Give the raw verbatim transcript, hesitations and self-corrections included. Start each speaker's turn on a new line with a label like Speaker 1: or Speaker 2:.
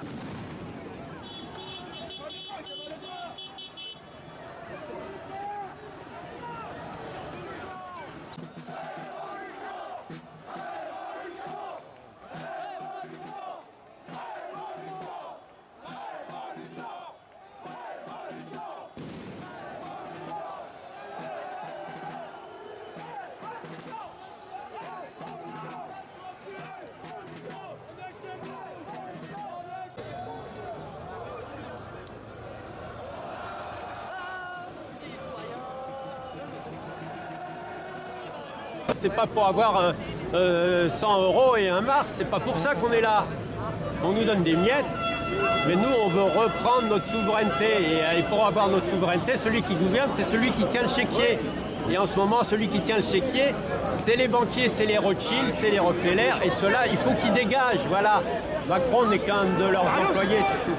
Speaker 1: C'est pas pour avoir un, euh, cent euros et un mars, c'est pas pour ça qu'on est là. On nous donne des miettes, mais nous on veut reprendre notre souveraineté. Et, et pour avoir notre souveraineté, celui qui gouverne, c'est celui qui tient le chéquier. Et en ce moment, celui qui tient le chéquier, c'est les banquiers, c'est les Rothschild, c'est les Rockefeller, et ceux-là, il faut qu'ils dégagent. Voilà. Macron n'est qu'un de leurs employés, c'est tout.